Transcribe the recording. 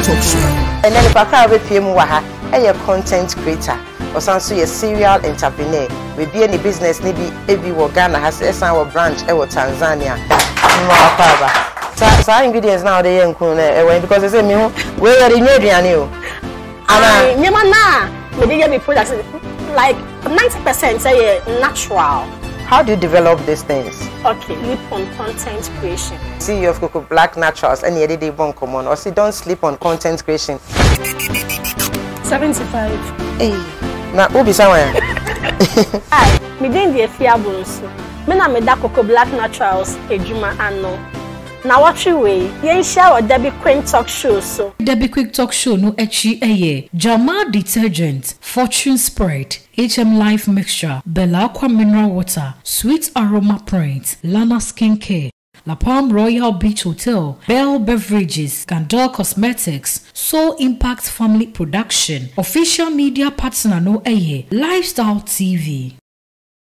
Talk Show. And then if I can't be waha, a content creator or some a serial entrepreneur. We be any business maybe every Ghana has a branch or Tanzania. So ingredients now they because they say me where are the new and we products like 90% say natural. How do you develop these things? Okay, sleep on content creation. CEO of Coco Black Naturals and the day bon common or see don't sleep on content creation. 75. Hey, now who be somewhere? Hi, me didn't be a fiable so. Me na me da Coco Black Naturals ejuma ano. Now what you way? Yen share or Debbie Quick Talk Show so. Debbie Quick Talk Show no echi eye. Jamal detergent, Fortune spread, HM Life mixture, Bella Aqua mineral water, Sweet Aroma print, Lana skincare, La Palm Royal Beach Hotel, Bell Beverages, Gandor Cosmetics, Soul Impact Family Production, official media partner no eye, Lifestyle TV.